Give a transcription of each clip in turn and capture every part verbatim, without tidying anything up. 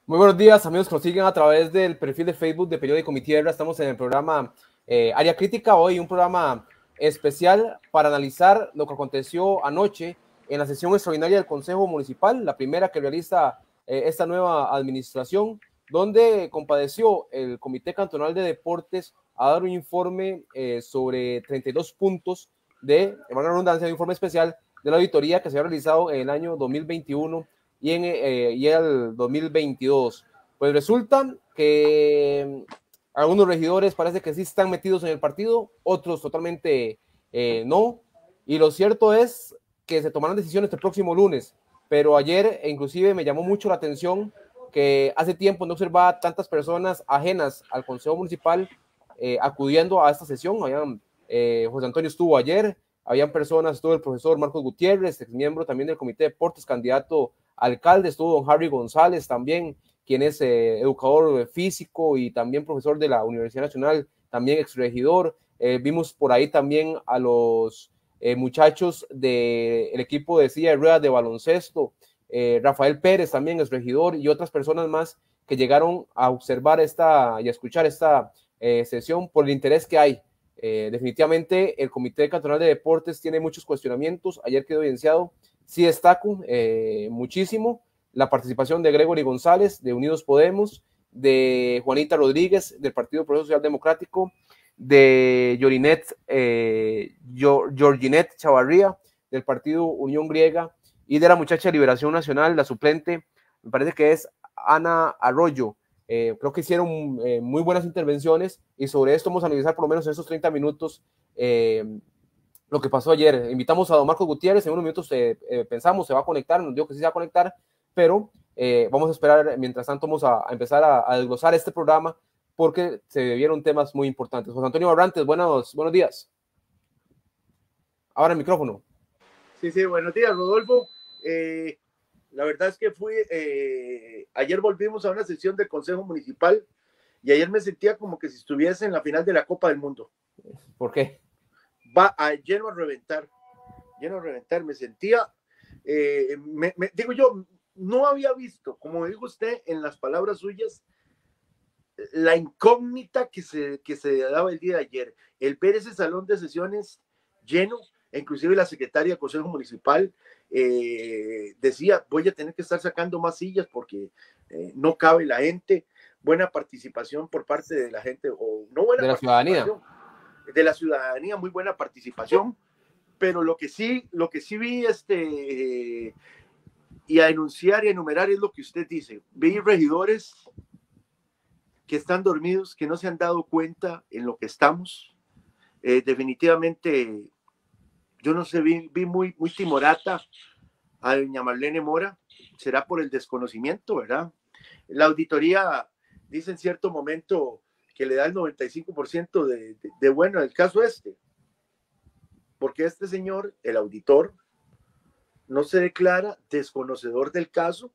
Muy buenos días, amigos que nos siguen a través del perfil de Facebook de Periódico Mi Tierra. Estamos en el programa eh, Área Crítica, hoy un programa especial para analizar lo que aconteció anoche en la sesión extraordinaria del Consejo Municipal, la primera que realiza eh, esta nueva administración, donde compadeció el Comité Cantonal de Deportes a dar un informe eh, sobre treinta y dos puntos de, en valga la redundancia, un informe especial de la auditoría que se ha realizado en el año dos mil veintiuno y en eh, y el dos mil veintidós. Pues resulta que algunos regidores parece que sí están metidos en el partido, otros totalmente eh, no, y lo cierto es que se tomarán decisiones el próximo lunes, pero ayer inclusive me llamó mucho la atención que hace tiempo no observaba tantas personas ajenas al Consejo Municipal eh, acudiendo a esta sesión. Habían, eh, José Antonio estuvo ayer, habían personas, estuvo el profesor Marcos Gutiérrez, ex miembro también del Comité de Deportes, candidato alcalde, estuvo don Harry González también, quien es eh, educador físico y también profesor de la Universidad Nacional, también exregidor. Eh, vimos por ahí también a los eh, muchachos del de equipo de silla de ruedas de baloncesto, eh, Rafael Pérez también exregidor y otras personas más que llegaron a observar esta y a escuchar esta eh, sesión por el interés que hay. Eh, definitivamente el Comité Cantonal de Deportes tiene muchos cuestionamientos. Ayer quedó evidenciado. Sí destaco eh, muchísimo la participación de Gregory González, de Unidos Podemos, de Juanita Rodríguez, del Partido Progreso Social Democrático, de Yorinet, eh, Georginet Chavarría, del Partido Unión Griega, y de la muchacha de Liberación Nacional, la suplente, me parece que es Ana Arroyo. Eh, creo que hicieron eh, muy buenas intervenciones, y sobre esto vamos a analizar por lo menos en esos treinta minutos eh, lo que pasó ayer. Invitamos a don Marcos Gutiérrez, en unos minutos eh, eh, pensamos se va a conectar, nos dijo que sí se va a conectar, pero eh, vamos a esperar, mientras tanto vamos a, a empezar a, a desglosar este programa porque se vieron temas muy importantes. José Antonio Barrantes, buenos, buenos días. Ahora el micrófono. Sí, sí, buenos días, Rodolfo. Eh, la verdad es que fui, eh, ayer volvimos a una sesión del Consejo Municipal y ayer me sentía como que si estuviese en la final de la Copa del Mundo. ¿Por qué? Va a, lleno a reventar, lleno a reventar, me sentía, eh, me, me, digo yo, no había visto, como dijo usted en las palabras suyas, la incógnita que se, que se daba el día de ayer, el ver ese salón de sesiones lleno, inclusive la secretaria del Consejo Municipal eh, decía, voy a tener que estar sacando más sillas porque eh, no cabe la gente, buena participación por parte de la gente, o no buena de la ciudadanía. de la ciudadanía, muy buena participación, pero lo que sí, lo que sí vi este, eh, y a enunciar y a enumerar es lo que usted dice, vi regidores que están dormidos, que no se han dado cuenta en lo que estamos, eh, definitivamente, yo no sé, vi, vi muy, muy timorata a doña Marlene Mora, será por el desconocimiento, ¿verdad? La auditoría dice en cierto momento que le da el noventa y cinco por ciento de, de, de bueno, el caso este, porque este señor, el auditor, no se declara desconocedor del caso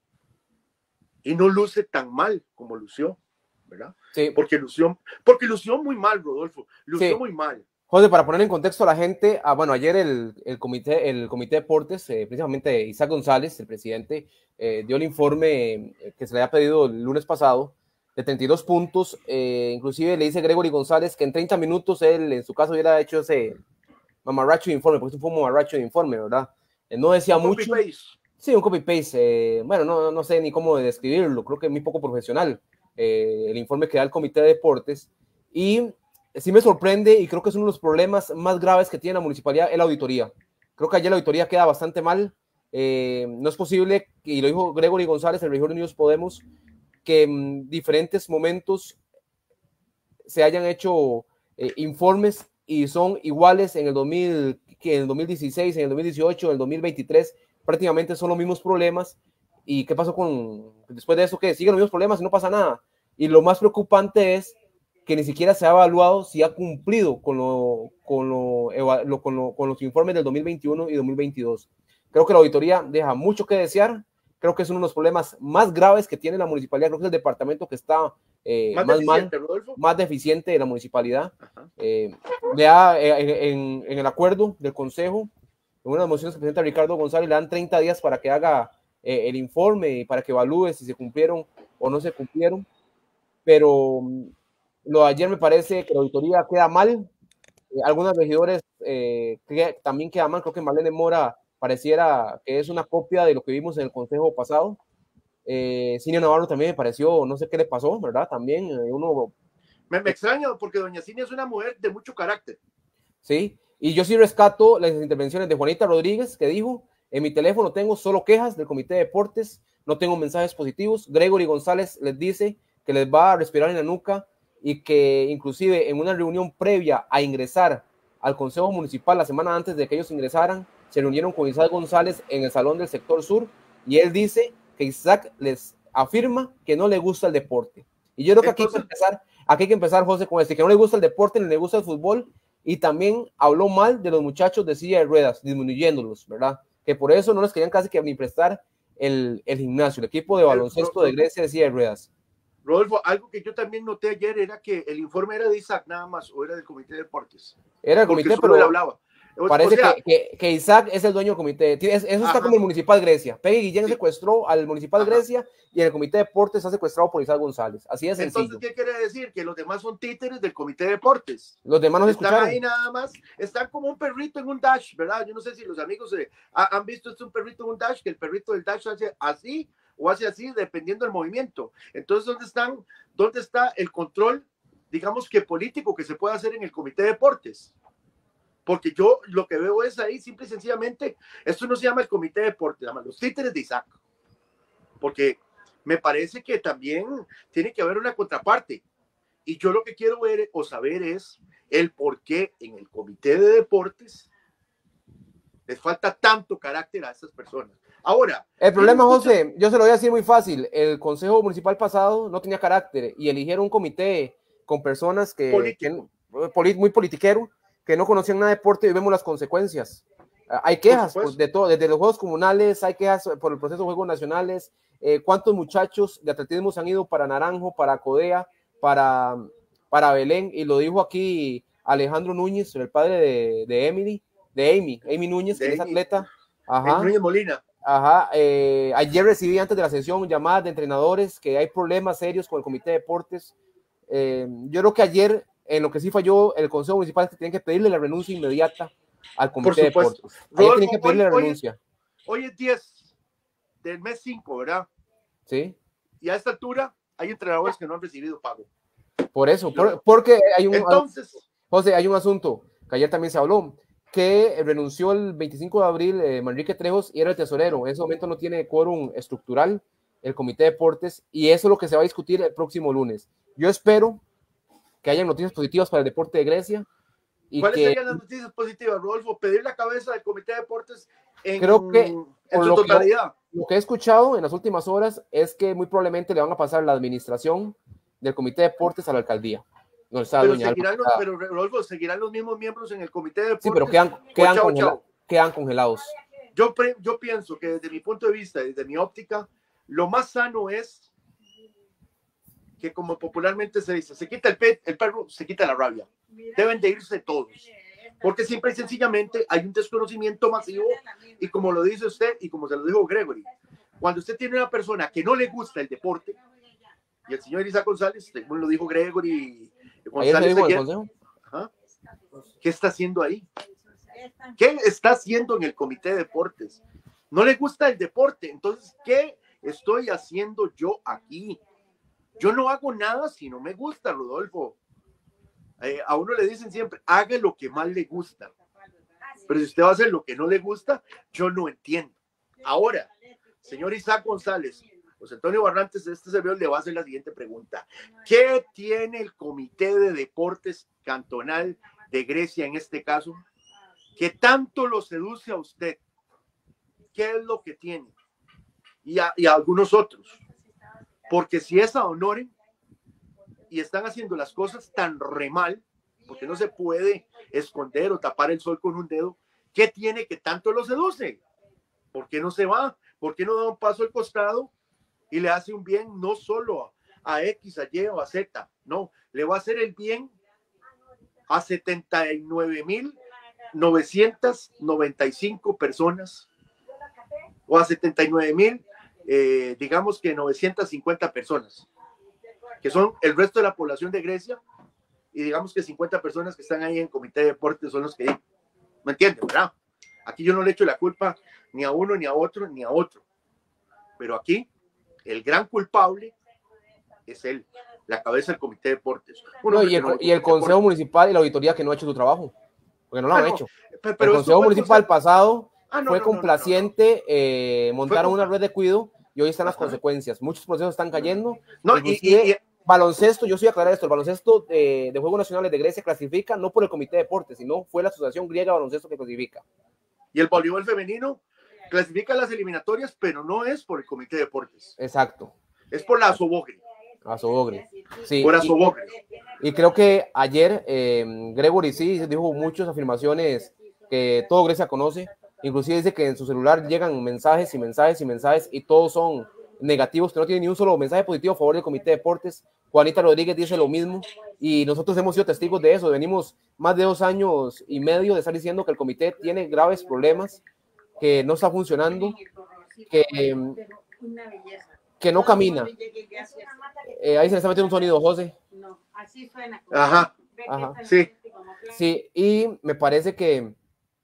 y no luce tan mal como lució, ¿verdad? Sí. Porque lució, porque lució muy mal, Rodolfo, lució sí. muy mal. José, para poner en contexto a la gente, ah, bueno, ayer el, el, comité, el comité de deportes, eh, principalmente Isaac González, el presidente, eh, dio el informe eh, que se le había pedido el lunes pasado, de treinta y dos puntos, eh, inclusive le dice Gregory González que en treinta minutos él, en su caso, hubiera hecho ese mamarracho de informe, porque esto fue un mamarracho de informe, ¿verdad? Él no decía un mucho. Copy-paste. Sí, un copy-paste. Eh, bueno, no, no sé ni cómo describirlo, creo que es muy poco profesional eh, el informe que da el comité de deportes, y sí me sorprende, y creo que es uno de los problemas más graves que tiene la municipalidad, es la auditoría. Creo que ayer la auditoría queda bastante mal. Eh, no es posible, y lo dijo Gregory González, el regidor de Unidos Podemos, que en diferentes momentos se hayan hecho eh, informes y son iguales en el, dos mil, que en el dos mil dieciséis, en el dos mil dieciocho, en el dos mil veintitrés, prácticamente son los mismos problemas. ¿Y qué pasó con, después de eso, que siguen los mismos problemas y no pasa nada? Y lo más preocupante es que ni siquiera se ha evaluado si ha cumplido con, lo, con, lo, lo, con, lo, con los informes del dos mil veintiuno y dos mil veintidós. Creo que la auditoría deja mucho que desear. Creo que es uno de los problemas más graves que tiene la municipalidad. Creo que es el departamento que está eh, más, más deficiente, mal, Rodolfo. más deficiente de la municipalidad. Eh, le da, eh, en, en el acuerdo del consejo, en una de las mociones que presenta Ricardo González, le dan treinta días para que haga eh, el informe y para que evalúe si se cumplieron o no se cumplieron, pero um, lo de ayer me parece que la auditoría queda mal. Eh, algunos regidores eh, que también queda mal. Creo que Marlene Mora pareciera que es una copia de lo que vimos en el consejo pasado. Eh, Cinia Navarro también me pareció, no sé qué le pasó, ¿verdad? También eh, uno... Me, me extraña porque doña Cinia es una mujer de mucho carácter. Sí, y yo sí rescato las intervenciones de Juanita Rodríguez, que dijo, en mi teléfono tengo solo quejas del Comité de Deportes, no tengo mensajes positivos. Gregory González les dice que les va a respirar en la nuca y que inclusive en una reunión previa a ingresar al Consejo Municipal la semana antes de que ellos ingresaran, se reunieron con Isaac González en el Salón del Sector Sur y él dice que Isaac les afirma que no le gusta el deporte. Y yo creo que aquí, Entonces, hay, que empezar, aquí hay que empezar, José, con este, que no le gusta el deporte ni le gusta el fútbol, y también habló mal de los muchachos de silla de ruedas, disminuyéndolos, ¿verdad? Que por eso no les querían casi que ni prestar el, el gimnasio, el equipo de baloncesto de Grecia de silla de ruedas. Rodolfo, algo que yo también noté ayer era que el informe era de Isaac nada más, o era del Comité de Deportes. Era el comité, pero él hablaba. Parece o sea, que, que, que Isaac es el dueño del comité. Eso está ajá. Como el Municipal Grecia. Peggy Guillén sí. secuestró al Municipal ajá. Grecia y el Comité de Deportes está secuestrado por Isaac González. Así es sencillo. Entonces, ¿qué quiere decir? Que los demás son títeres del Comité de Deportes. Los demás no se están escucharon. Ahí nada más, están como un perrito en un dash, ¿verdad? Yo no sé si los amigos eh, han visto esto, un perrito en un dash, que el perrito del dash hace así o hace así, dependiendo del movimiento. Entonces, ¿dónde están? ¿Dónde está el control, digamos que político, que se puede hacer en el Comité de Deportes? Porque yo lo que veo es ahí, simple y sencillamente, esto no se llama el Comité de Deportes, se llama los títeres de Isaac. Porque me parece que también tiene que haber una contraparte. Y yo lo que quiero ver o saber es el por qué en el Comité de Deportes les falta tanto carácter a estas personas. Ahora, el problema, José, yo se lo voy a decir muy fácil. El Consejo Municipal pasado no tenía carácter y eligieron un comité con personas que, que muy politiquero, que no conocían nada de deporte y vemos las consecuencias. Uh, hay quejas pues, de todo, desde los juegos comunales, hay quejas por el proceso de juegos nacionales. Eh, ¿Cuántos muchachos de atletismo se han ido para Naranjo, para Codea, para, para Belén? Y lo dijo aquí Alejandro Núñez, el padre de, de Emily, de Amy, Amy Núñez, de que Amy, es atleta. Ajá. Núñez Molina. Ajá. Eh, ayer recibí antes de la sesión llamadas de entrenadores que hay problemas serios con el Comité de Deportes. Eh, yo creo que ayer en lo que sí falló el Consejo Municipal es que tienen que pedirle la renuncia inmediata al Comité de Deportes. Ahí tienen que pedirle hoy, la renuncia. Hoy, hoy es diez del mes cinco, ¿verdad? Sí. Y a esta altura hay entrenadores que no han recibido pago. Por eso, por, porque hay un... Entonces... José, hay un asunto que ayer también se habló, que renunció el veinticinco de abril eh, Manrique Trejos y era el tesorero. En ese momento no tiene quórum estructural el Comité de Deportes y eso es lo que se va a discutir el próximo lunes. Yo espero que haya noticias positivas para el deporte de Grecia. Y ¿Cuáles que, serían las noticias positivas, Rodolfo? Pedir la cabeza del Comité de Deportes en, creo que, en su lo totalidad. Que, lo que he escuchado en las últimas horas es que muy probablemente le van a pasar la administración del Comité de Deportes a la alcaldía. No está pero, doña seguirán los, pero, Rodolfo, ¿seguirán los mismos miembros en el Comité de Deportes? Sí, pero quedan, quedan, chao, congela chao. quedan congelados. Yo, pre, yo pienso que desde mi punto de vista, desde mi óptica, lo más sano es que, como popularmente se dice, se quita el, pe el perro, se quita la rabia. Deben de irse todos. Porque simple y sencillamente hay un desconocimiento masivo y como lo dice usted y como se lo dijo Gregory, cuando usted tiene una persona que no le gusta el deporte, y el señor Isaac González, según lo dijo Gregory González, ayer, ajá, ¿qué está haciendo ahí? ¿Qué está haciendo en el Comité de Deportes? No le gusta el deporte, entonces, ¿qué estoy haciendo yo aquí? Yo no hago nada si no me gusta, Rodolfo. Eh, a uno le dicen siempre, haga lo que más le gusta. Pero si usted va a hacer lo que no le gusta, yo no entiendo. Ahora, señor Isaac González, José Antonio Barrantes, este servidor le va a hacer la siguiente pregunta. ¿Qué tiene el Comité de Deportes Cantonal de Grecia en este caso? ¿Qué tanto lo seduce a usted? ¿Qué es lo que tiene? Y a, y a algunos otros. Porque si es a Honoren y están haciendo las cosas tan re mal, porque no se puede esconder o tapar el sol con un dedo, ¿qué tiene que tanto lo seduce? ¿Por qué no se va? ¿Por qué no da un paso al costado y le hace un bien no solo a, a X, a Y o a Z? No, le va a hacer el bien a setenta y nueve mil novecientas noventa y cinco personas o a setenta y nueve mil eh, digamos que novecientas cincuenta personas, que son el resto de la población de Grecia, y digamos que cincuenta personas que están ahí en comité de deportes son los que, ¿me entienden, verdad? Aquí yo no le echo la culpa ni a uno, ni a otro, ni a otro, pero aquí el gran culpable es él, la cabeza del comité de deportes. No, y, el, y el consejo municipal y la auditoría que no ha hecho su trabajo, porque no lo ah, han no, hecho. Pero, pero el consejo municipal cosa... pasado ah, no, fue no, complaciente, no, no, no. Eh, montaron fue una red de cuidado y hoy están las Ajá. consecuencias. Muchos procesos están cayendo. No, y, y, y, baloncesto, yo soy a aclarar esto, el baloncesto de, de Juegos Nacionales de Grecia clasifica no por el comité de deportes, sino fue la Asociación Griega de Baloncesto que clasifica. Y el voleibol femenino clasifica las eliminatorias, pero no es por el comité de deportes. Exacto. Es por la Asobogri. Asobogri. Sí. Por Asobogri. Y, y creo que ayer eh, Gregory sí dijo muchas afirmaciones que todo Grecia conoce. Inclusive dice que en su celular llegan mensajes y mensajes y mensajes y todos son negativos, que no tienen ni un solo mensaje positivo a favor del comité de deportes. Juanita Rodríguez dice lo mismo y nosotros hemos sido testigos de eso. Venimos más de dos años y medio de estar diciendo que el comité tiene graves problemas, que no está funcionando, que, que no camina. Eh, ahí se le está metiendo un sonido, José. No, así suena. Ajá. Ajá. Sí. Sí, y me parece que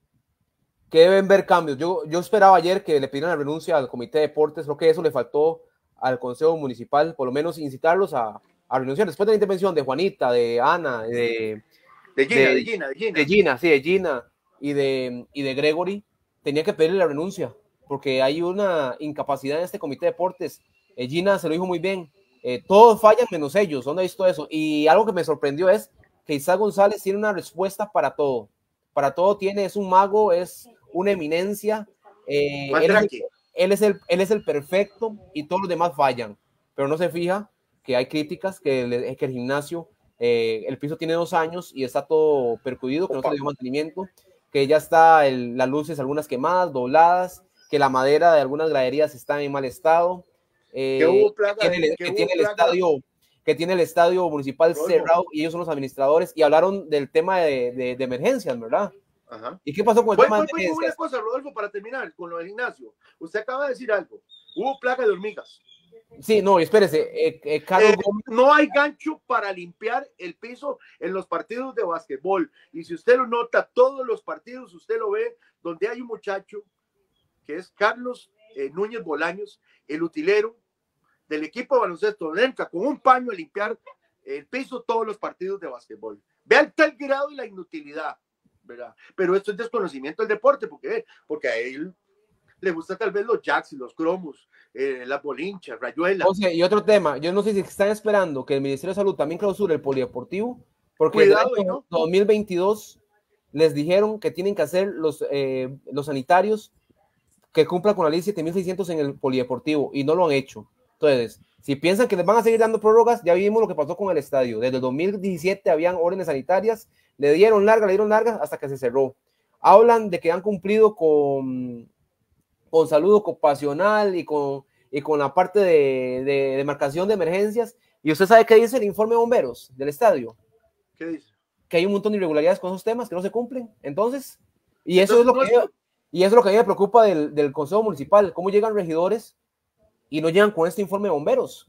que deben ver cambios. Yo, yo esperaba ayer que le pidieran la renuncia al comité de deportes, creo que eso le faltó al consejo municipal, por lo menos incitarlos a, a renunciar. Después de la intervención de Juanita, de Ana, de, de, Gina, de, de, Gina, de, Gina. de Gina, sí, de Gina y de, y de Gregory, tenía que pedirle la renuncia, porque hay una incapacidad en este comité de deportes. Eh, Gina se lo dijo muy bien, eh, todos fallan menos ellos, ¿dónde ha visto eso? Y algo que me sorprendió es que Isaac González tiene una respuesta para todo, para todo tiene, es un mago, es una eminencia, eh, él, es el, él, es el, él es el perfecto y todos los demás fallan, pero no se fija que hay críticas, que el, que el gimnasio, eh, el piso tiene dos años y está todo percudido, que no se le dio mantenimiento, que ya está el, las luces algunas quemadas, dobladas, que la madera de algunas graderías está en mal estado, eh, que, hubo plaga, que tiene, que que tiene el estadio que tiene el estadio municipal Rodolfo. cerrado y ellos son los administradores y hablaron del tema de, de, de emergencias, ¿verdad? Ajá. ¿Y qué pasó con el voy, tema voy, de voy, emergencias? Una cosa, Rodolfo, para terminar con lo del gimnasio. Usted acaba de decir algo. Hubo plaga de hormigas. Sí, no, espérese. Eh, eh, Carlos eh, Gómez... No hay gancho para limpiar el piso en los partidos de básquetbol. Y si usted lo nota, todos los partidos, usted lo ve, donde hay un muchacho que es Carlos eh, Núñez Bolaños, el utilero del equipo de baloncesto, entra con un paño a limpiar el piso todos los partidos de básquetbol. Vean tal grado y la inutilidad, ¿verdad? Pero esto es desconocimiento del deporte, porque, porque a él le gusta tal vez los jacks y los cromos, eh, las bolinchas, rayuelas. O sea, y otro tema, yo no sé si están esperando que el Ministerio de Salud también clausure el polideportivo, porque Cuidado, en el ¿no? dos mil veintidós les dijeron que tienen que hacer los, eh, los sanitarios que cumplan con la ley siete mil seiscientos en el polideportivo, y no lo han hecho. Entonces, si piensan que les van a seguir dando prórrogas, ya vimos lo que pasó con el estadio. Desde el dos mil diecisiete habían órdenes sanitarias, le dieron largas, le dieron largas hasta que se cerró. Hablan de que han cumplido con, con salud ocupacional y con, y con la parte de, de, de marcación de emergencias. ¿Y usted sabe qué dice el informe de bomberos del estadio? ¿Qué dice? Que hay un montón de irregularidades con esos temas que no se cumplen. Entonces, y eso, Entonces, es, lo que, y eso es lo que a mí me preocupa del, del Consejo Municipal, cómo llegan regidores y no llegan con este informe de bomberos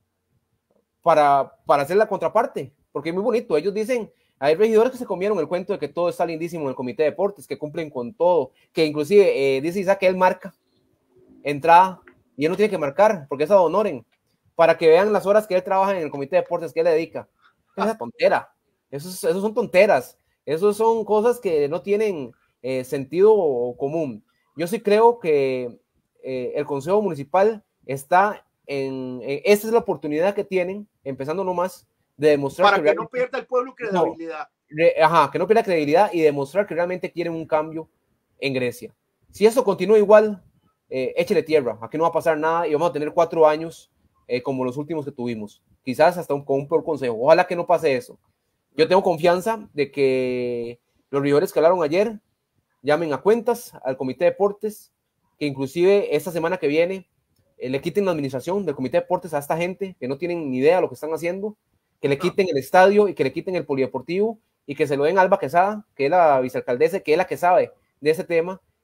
para, para hacer la contraparte, porque es muy bonito. Ellos dicen, hay regidores que se comieron el cuento de que todo está lindísimo en el comité de deportes, que cumplen con todo, que inclusive eh, dice Isaac que él marca entrada y él no tiene que marcar porque es ad honorem, para que vean las horas que él trabaja en el comité de deportes, que él le dedica. Esa es tontera, eso, es, eso son tonteras, eso son cosas que no tienen eh, sentido común. Yo sí creo que eh, el Consejo Municipal está en, en, esa es la oportunidad que tienen, empezando nomás, de demostrar para que, que no pierda el pueblo credibilidad. No, re, ajá, que no pierda credibilidad y demostrar que realmente quieren un cambio en Grecia. Si eso continúa igual, eh, échele tierra, aquí no va a pasar nada y vamos a tener cuatro años eh, como los últimos que tuvimos, quizás hasta un, con un peor consejo. Ojalá que no pase eso. Yo tengo confianza de que los regidores que hablaron ayer llamen a cuentas al comité de deportes, que inclusive esta semana que viene eh, le quiten la administración del comité de deportes a esta gente que no tienen ni idea de lo que están haciendo, que le quiten el estadio y que le quiten el polideportivo y que se lo den a Alba Quesada, que es la vicealcaldesa, que es la que sabe de ese tema,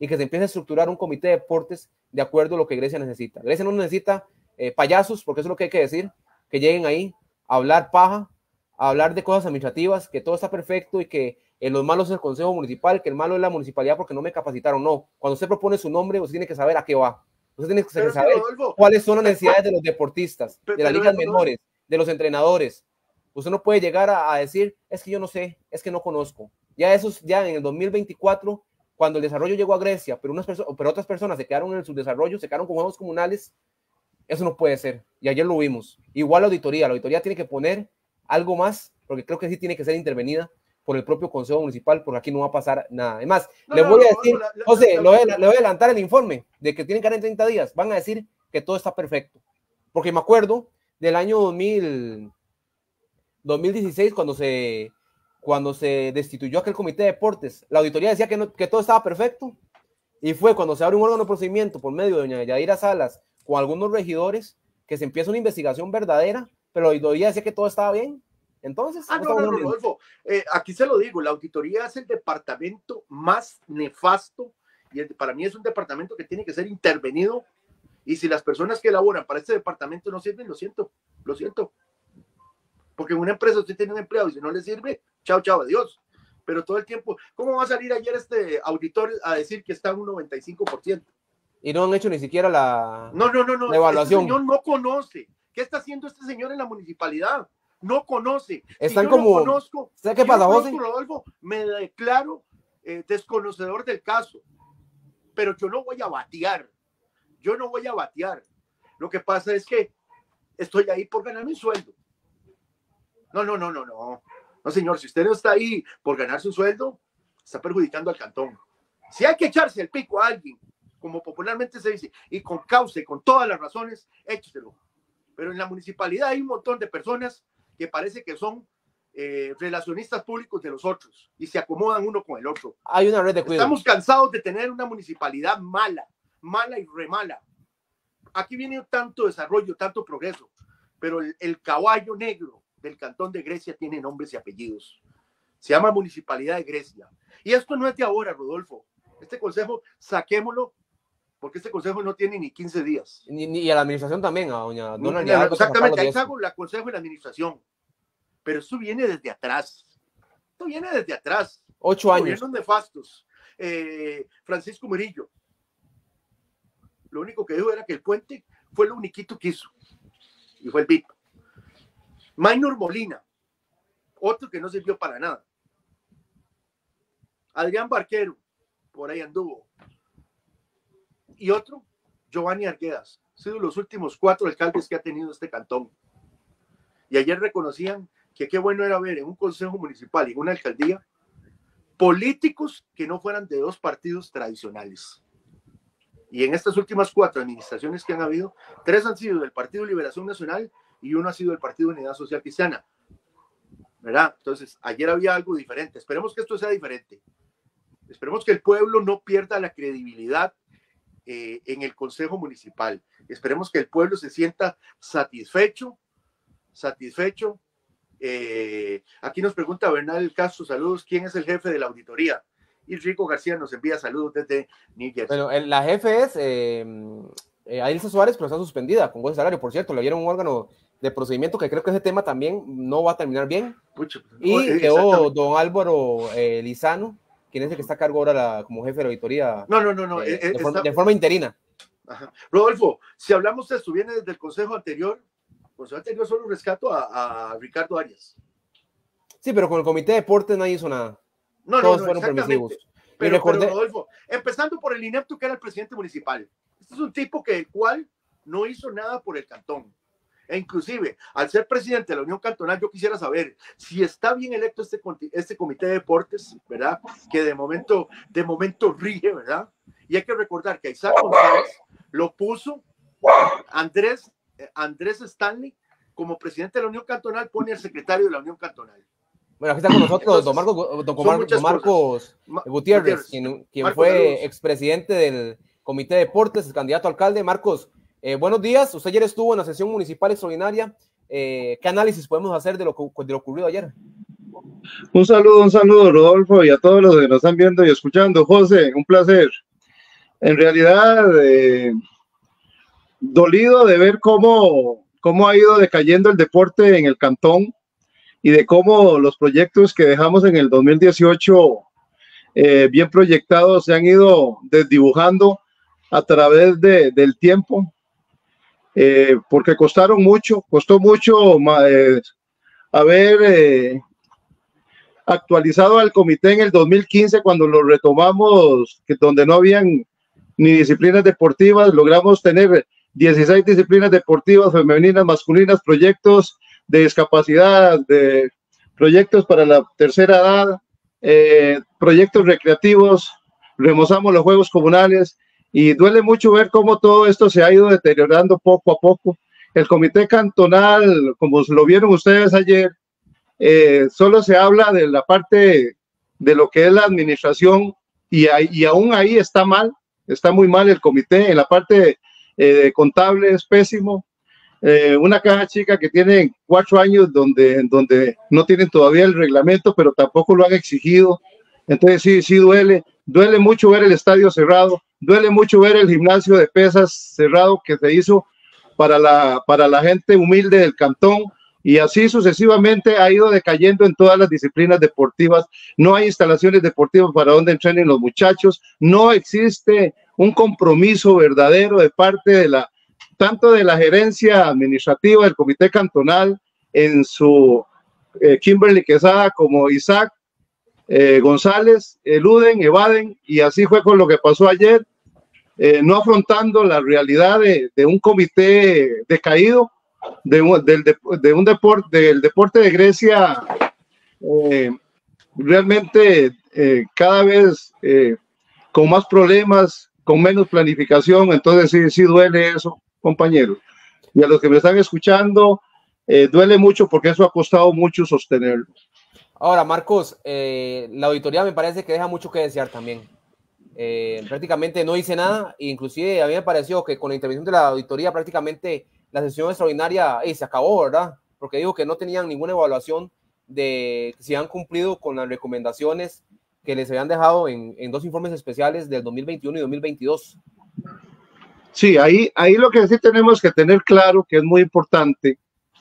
y que se empiece a estructurar un comité de deportes de acuerdo a lo que Grecia necesita. Grecia no necesita eh, payasos, porque eso es lo que hay que decir, que lleguen ahí a hablar paja, a hablar de cosas administrativas, que todo está perfecto y que eh, los malos es el consejo municipal, que el malo es la municipalidad porque no me capacitaron. No, cuando usted propone su nombre, usted tiene que saber a qué va. Usted tiene que pero saber Rodolfo, cuáles son las necesidades de los deportistas, pero, de las ligas pero, menores, de los entrenadores. Usted no puede llegar a, a decir, es que yo no sé, es que no conozco. Ya eso, ya en el dos mil veinticuatro, cuando el desarrollo llegó a Grecia, pero, unas pero otras personas se quedaron en el subdesarrollo, se quedaron con juegos comunales, eso no puede ser. Y ayer lo vimos. Igual la auditoría, la auditoría tiene que poner algo más, porque creo que sí tiene que ser intervenida por el propio consejo municipal, porque aquí no va a pasar nada. Además, no, le voy no, a decir, no, la, José, la, la, le, voy a, le voy a adelantar el informe de que tienen que dar en treinta días. Van a decir que todo está perfecto. Porque me acuerdo del año dos mil, dos mil dieciséis, cuando se, cuando se destituyó aquel comité de deportes, la auditoría decía que, no, que todo estaba perfecto. Y fue cuando se abre un órgano de procedimiento por medio de doña Yadira Salas con algunos regidores que se empieza una investigación verdadera, pero la auditoría decía que todo estaba bien. Entonces, ah, no, no, no, Rodolfo, eh, aquí se lo digo, la auditoría es el departamento más nefasto y el, para mí es un departamento que tiene que ser intervenido, y si las personas que elaboran para este departamento no sirven, lo siento, lo siento, porque en una empresa usted tiene un empleado y si no le sirve, chao, chao, adiós, pero todo el tiempo, ¿cómo va a salir ayer este auditor a decir que está en un noventa y cinco por ciento? Y no han hecho ni siquiera la, no, no, no, no, la evaluación. Este señor no conoce, ¿qué está haciendo este señor en la municipalidad? No conoce. Están si yo como. No conozco, ¿Sabes qué pasa, José? Rodolfo, me declaro eh, desconocedor del caso. Pero yo no voy a batear. Yo no voy a batear. Lo que pasa es que estoy ahí por ganar mi sueldo. No, no, no, no, no. No, señor, si usted no está ahí por ganar su sueldo, está perjudicando al cantón. Si hay que echarse el pico a alguien, como popularmente se dice, y con causa y con todas las razones, écheselo. Pero en la municipalidad hay un montón de personas que parece que son eh, relacionistas públicos de los otros y se acomodan uno con el otro. Hay una red de cuidado. Estamos cansados de tener una municipalidad mala, mala y remala. Aquí viene tanto desarrollo, tanto progreso, pero el, el caballo negro del cantón de Grecia tiene nombres y apellidos. Se llama Municipalidad de Grecia. Y esto no es de ahora, Rodolfo. Este consejo, saquémoslo, porque este consejo no tiene ni quince días. Ni, ni y a la administración también, a doña Dona. Exactamente, ahí hago la consejo y la administración. Pero esto viene desde atrás. Esto viene desde atrás. Ocho años. Gobiernos nefastos. Eh, Francisco Murillo. Lo único que dijo era que el puente fue lo uniquito que hizo. Y fue el V I P. Maynor Molina. Otro que no sirvió para nada. Adrián Barquero. Por ahí anduvo. Y otro, Giovanni Arguedas. Han sido los últimos cuatro alcaldes que ha tenido este cantón. Y ayer reconocían que qué bueno era ver en un consejo municipal y en una alcaldía políticos que no fueran de dos partidos tradicionales. Y en estas últimas cuatro administraciones que han habido, tres han sido del Partido Liberación Nacional y uno ha sido del Partido Unidad Social Cristiana. ¿Verdad? Entonces, ayer había algo diferente. Esperemos que esto sea diferente. Esperemos que el pueblo no pierda la credibilidad eh, en el Consejo Municipal. Esperemos que el pueblo se sienta satisfecho, satisfecho. Eh, aquí nos pregunta Bernal Castro, saludos, ¿quién es el jefe de la auditoría? Y Rico García nos envía saludos desde New Jersey. Bueno, el, la jefe es eh, eh, Ailsa Suárez, pero está suspendida con goce de salario, por cierto, le dieron un órgano de procedimiento que creo que ese tema también no va a terminar bien. Pucha, y eh, quedó don Álvaro eh, Lizano, quien es el que está a cargo ahora la, como jefe de la auditoría. No, no, no, no. Eh, eh, de, forma, está... de forma interina. Ajá. Rodolfo, si hablamos de esto, viene desde el consejo anterior. El consejo anterior solo rescato a, a Ricardo Arias. Sí, pero con el comité de deportes nadie hizo nada. No, Todos no, no, fueron permisivos. Pero, recordé... pero, Rodolfo, empezando por el inepto que era el presidente municipal. Este es un tipo que el cual no hizo nada por el cantón. E inclusive, al ser presidente de la Unión Cantonal, yo quisiera saber si está bien electo este, este comité de deportes, ¿verdad? Que de momento, de momento rige, ¿verdad? Y hay que recordar que Isaac González lo puso Andrés, Andrés Stanley como presidente de la Unión Cantonal, pone al secretario de la Unión Cantonal. Bueno, aquí está con nosotros Entonces, don Marcos, don Mar don Marcos Gutiérrez, Gutiérrez, quien, quien Marcos, fue saludos. expresidente del comité de deportes, candidato a alcalde. Marcos, Eh, buenos días, usted ayer estuvo en la sesión municipal extraordinaria. Eh, ¿Qué análisis podemos hacer de lo, de lo ocurrido ayer? Un saludo, un saludo, Rodolfo, y a todos los que nos están viendo y escuchando. José, un placer. en realidad, eh, dolido de ver cómo, cómo ha ido decayendo el deporte en el cantón y de cómo los proyectos que dejamos en el dos mil dieciocho, eh, bien proyectados, se han ido desdibujando a través de, del tiempo, eh, porque costaron mucho, costó mucho eh, haber eh, actualizado al comité en el dos mil quince cuando lo retomamos, que donde no habían ni disciplinas deportivas, logramos tener dieciséis disciplinas deportivas, femeninas, masculinas, proyectos de discapacidad, de proyectos para la tercera edad, eh, proyectos recreativos, remozamos los juegos comunales y duele mucho ver cómo todo esto se ha ido deteriorando poco a poco. El comité cantonal, como lo vieron ustedes ayer, eh, solo se habla de la parte de lo que es la administración y, y aún ahí está mal, está muy mal el comité. En la parte eh, contable es pésimo. Eh, una caja chica que tiene cuatro años donde, donde no tienen todavía el reglamento, pero tampoco lo han exigido. Entonces sí, sí duele. Duele mucho ver el estadio cerrado. Duele mucho ver el gimnasio de pesas cerrado que se hizo para la, para la gente humilde del cantón. Y así sucesivamente ha ido decayendo en todas las disciplinas deportivas. No hay instalaciones deportivas para donde entrenen los muchachos. No existe un compromiso verdadero de parte de la, tanto de la gerencia administrativa del comité cantonal en su eh, Kimberly Quesada como Isaac eh, González, eluden, evaden, y así fue con lo que pasó ayer, eh, no afrontando la realidad de, de un comité decaído, de un, del, de, de un deporte, del deporte de Grecia, eh, realmente eh, cada vez eh, con más problemas, con menos planificación. Entonces sí, sí duele eso, compañeros. Y a los que me están escuchando, eh, duele mucho porque eso ha costado mucho sostenerlo. Ahora, Marcos, eh, la auditoría me parece que deja mucho que desear también. Eh, prácticamente no hice nada, e inclusive a mí me pareció que con la intervención de la auditoría prácticamente la sesión extraordinaria eh, se acabó, ¿verdad? Porque dijo que no tenían ninguna evaluación de si han cumplido con las recomendaciones que les habían dejado en, en dos informes especiales del dos mil veintiuno y dos mil veintidós. Sí, ahí, ahí lo que sí tenemos que tener claro, que es muy importante,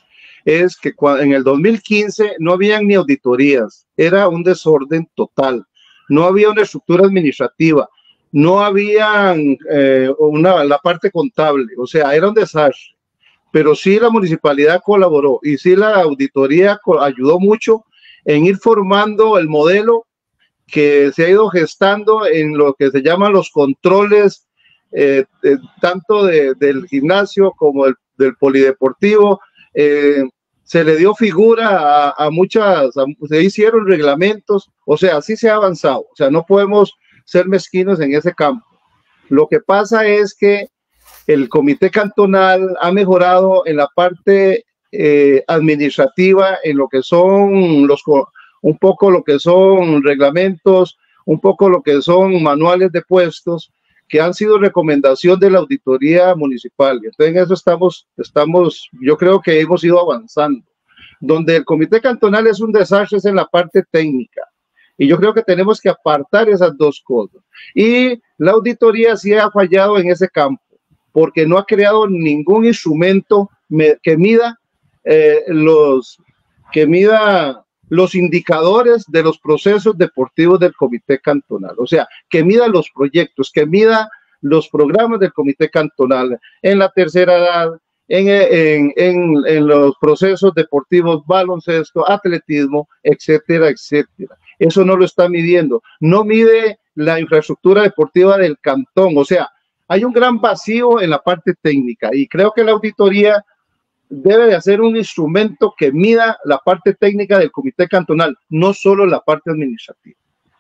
es que en el dos mil quince no habían ni auditorías, era un desorden total, no había una estructura administrativa, no había eh, una, la parte contable, o sea, era un desastre, pero sí la municipalidad colaboró y sí la auditoría ayudó mucho en ir formando el modelo que se ha ido gestando en lo que se llaman los controles, eh, eh, tanto de, del gimnasio como del, del polideportivo. Eh, se le dio figura a, a muchas, a, se hicieron reglamentos, o sea, así se ha avanzado, o sea, no podemos ser mezquinos en ese campo. Lo que pasa es que el comité cantonal ha mejorado en la parte eh, administrativa, en lo que son los, un poco lo que son reglamentos, un poco lo que son manuales de puestos, que han sido recomendación de la auditoría municipal. Entonces en eso estamos, estamos, yo creo que hemos ido avanzando. Donde el comité cantonal es un desastre es en la parte técnica. Y yo creo que tenemos que apartar esas dos cosas. Y la auditoría sí ha fallado en ese campo, porque no ha creado ningún instrumento que mida eh, los que mida los indicadores de los procesos deportivos del comité cantonal, o sea, que mida los proyectos, que mida los programas del comité cantonal en la tercera edad, en, en, en, en los procesos deportivos, baloncesto, atletismo, etcétera, etcétera. Eso no lo está midiendo, no mide la infraestructura deportiva del cantón, o sea, hay un gran vacío en la parte técnica y creo que la auditoría debe de hacer un instrumento que mida la parte técnica del comité cantonal, no solo la parte administrativa.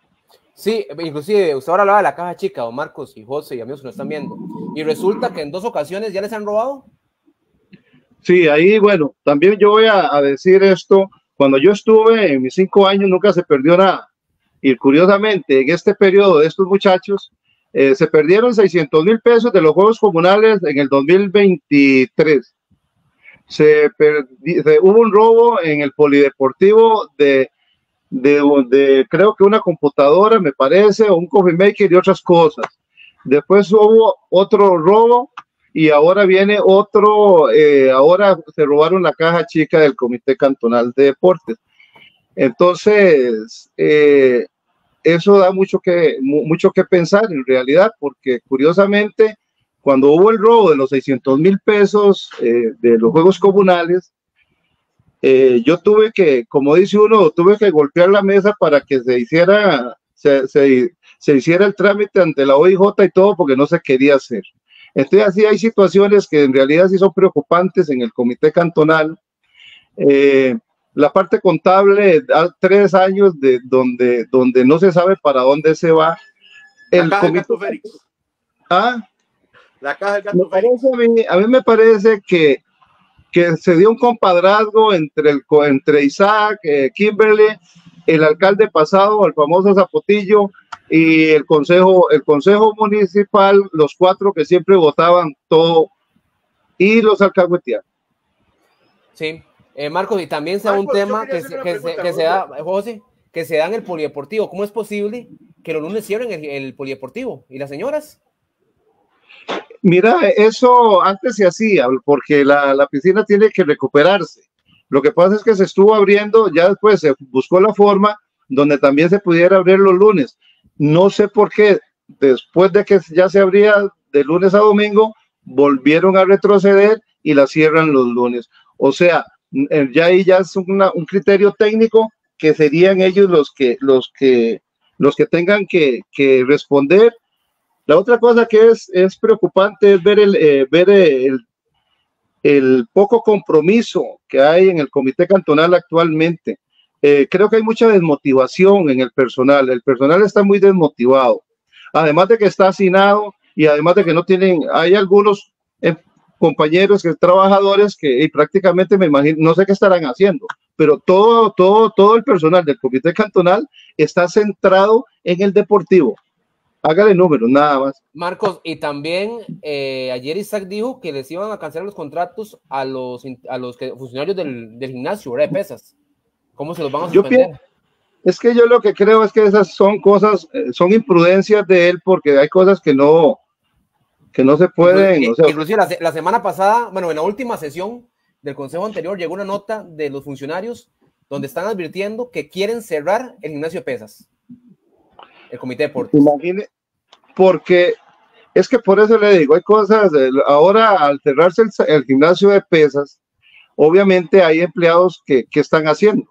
Sí, inclusive usted ahora hablaba de la caja chica, don Marcos y José y amigos que nos están viendo, y resulta que en dos ocasiones ya les han robado. Sí, ahí, bueno, también yo voy a, a decir esto, cuando yo estuve en mis cinco años nunca se perdió nada, y curiosamente en este periodo de estos muchachos eh, se perdieron seiscientos mil pesos de los juegos comunales en el dos mil veintitrés. Se, perdi, se hubo un robo en el polideportivo de, de, de creo que una computadora, me parece, o un coffee maker y otras cosas. después hubo otro robo y ahora viene otro, eh, ahora se robaron la caja chica del Comité Cantonal de Deportes. Entonces, eh, eso da mucho que, mucho que pensar en realidad, porque curiosamente, cuando hubo el robo de los seiscientos mil pesos eh, de los juegos comunales, eh, yo tuve que, como dice uno, tuve que golpear la mesa para que se hiciera, se, se, se hiciera el trámite ante la O I J y todo, porque no se quería hacer. Entonces, así hay situaciones que en realidad sí son preocupantes en el Comité Cantonal. Eh, la parte contable, a tres años de donde, donde no se sabe para dónde se va. El la caja comité, del Gato Félix. ¿Ah? La caja del Gato me Félix. parece, a, mí, a mí me parece que, que se dio un compadrazgo entre, el, entre Isaac, eh, Kimberly, el alcalde pasado, el famoso Zapotillo, y el consejo, el consejo municipal, los cuatro que siempre votaban todo, y los alcahueteanos. Sí. Eh, Marcos, y también se da un tema que, se, que, se, que se da, José, que se da en el polideportivo. ¿Cómo es posible que los lunes cierren el, el polideportivo? ¿Y las señoras? Mira, eso antes se hacía, porque la, la piscina tiene que recuperarse. Lo que pasa es que se estuvo abriendo, ya después se buscó la forma donde también se pudiera abrir los lunes. No sé por qué, después de que ya se abría de lunes a domingo, volvieron a retroceder y la cierran los lunes. O sea, ya ahí ya es una, un criterio técnico que serían ellos los que los que los que tengan que, que responder. La otra cosa que es, es preocupante es ver el eh, ver el, el poco compromiso que hay en el Comité Cantonal actualmente. Eh, creo que hay mucha desmotivación en el personal. El personal está muy desmotivado, además de que está hacinado y además de que no tienen, hay algunos eh, compañeros, que trabajadores que y prácticamente me imagino, no sé qué estarán haciendo, pero todo, todo, todo el personal del Comité Cantonal está centrado en el deportivo. Hágale números, nada más. Marcos, y también eh, ayer Isaac dijo que les iban a cancelar los contratos a los, a los que, funcionarios del, del gimnasio, ¿verdad? De pesas. ¿Cómo se los van a suspender? Yo es que yo lo que creo es que esas son cosas, son imprudencias de él, porque hay cosas que no, que no se pueden. Inclusive, o sea, inclusive la, la semana pasada, bueno, en la última sesión del consejo anterior llegó una nota de los funcionarios donde están advirtiendo que quieren cerrar el gimnasio de pesas, el comité de deportes. Imagine, porque es que por eso le digo, hay cosas, ahora al cerrarse el, el gimnasio de pesas, obviamente hay empleados que, que están haciendo.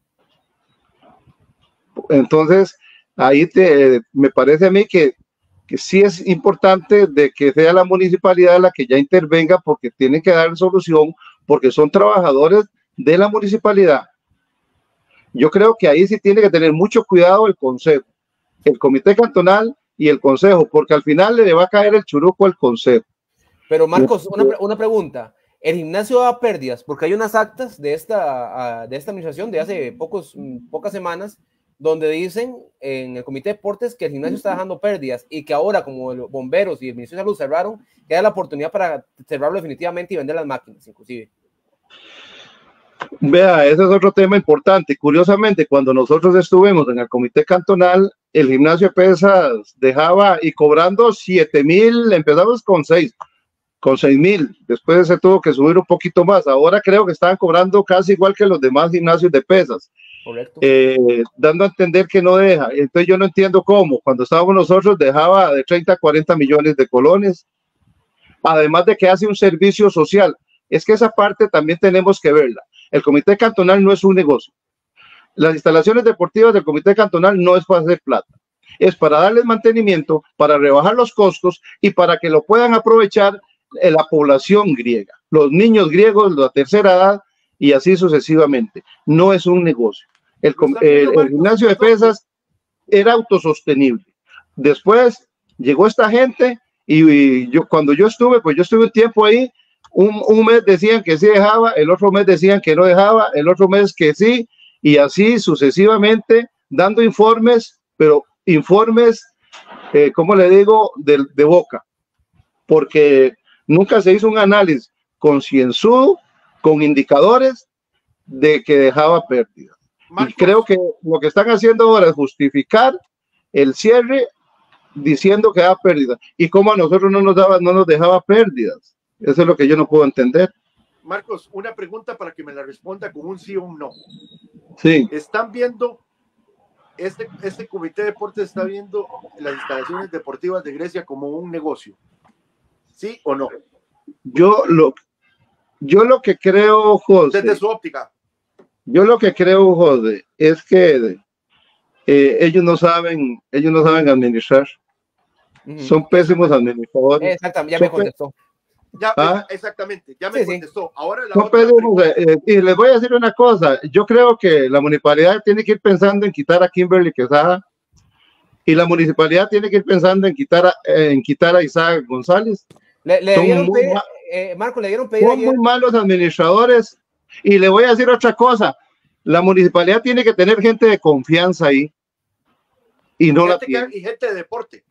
Entonces, ahí te, me parece a mí que, que sí es importante de que sea la municipalidad la que ya intervenga, porque tienen que dar solución, porque son trabajadores de la municipalidad. Yo creo que ahí sí tiene que tener mucho cuidado el consejo, el comité cantonal y el consejo, porque al final le va a caer el churuco al consejo. Pero Marcos, una, una pregunta. ¿El gimnasio da pérdidas? Porque hay unas actas de esta, de esta administración de hace pocos, pocas semanas donde dicen en el comité de deportes que el gimnasio está dejando pérdidas y que ahora, como los bomberos y el Ministerio de Salud cerraron, queda la oportunidad para cerrarlo definitivamente y vender las máquinas, inclusive. Vea, ese es otro tema importante. Curiosamente, cuando nosotros estuvimos en el comité cantonal, el gimnasio de pesas dejaba y cobrando siete mil, empezamos con seis, con seis mil, después se tuvo que subir un poquito más. Ahora creo que estaban cobrando casi igual que los demás gimnasios de pesas. Correcto. Eh, dando a entender que no deja. Entonces yo no entiendo cómo, cuando estábamos nosotros dejaba de treinta a cuarenta millones de colones, además de que hace un servicio social. Es que esa parte también tenemos que verla. El comité cantonal no es un negocio. Las instalaciones deportivas del comité cantonal no es para hacer plata, es para darles mantenimiento, para rebajar los costos y para que lo puedan aprovechar la población griega, los niños griegos, la tercera edad y así sucesivamente. No es un negocio. El, el, el gimnasio de pesas era autosostenible. Después llegó esta gente y, y yo cuando yo estuve, pues yo estuve un tiempo ahí, un, un mes decían que sí dejaba, el otro mes decían que no dejaba, el otro mes que sí, y así sucesivamente dando informes, pero informes, eh, ¿cómo le digo?, de, de boca, porque nunca se hizo un análisis concienzudo, con indicadores de que dejaba pérdidas. Marcos. Y creo que lo que están haciendo ahora es justificar el cierre diciendo que da pérdidas y cómo a nosotros no nos daba, no nos dejaba pérdidas. Eso es lo que yo no puedo entender. Marcos, una pregunta para que me la responda con un sí o un no. Sí. ¿Están viendo, este, este comité de deportes está viendo las instalaciones deportivas de Grecia como un negocio? ¿Sí o no? Yo lo, yo lo que creo, José. Desde su óptica. Yo lo que creo, José, es que eh, ellos no saben, ellos no saben administrar. Uh-huh. Son pésimos administradores. Exactamente, ya me contestó. Ya, ¿Ah? Exactamente, ya me sí, contestó. Sí. Ahora la Son pésimos, eh, y les voy a decir una cosa, yo creo que la municipalidad tiene que ir pensando en quitar a Kimberly Quesada y la municipalidad tiene que ir pensando en quitar a, en quitar a Isaac González. Le, le dieron pedir, eh, Marco, le dieron pedir Son ayer. muy malos administradores. Y le voy a decir otra cosa, la municipalidad tiene que tener gente de confianza ahí y no la tiene. Y gente de deporte.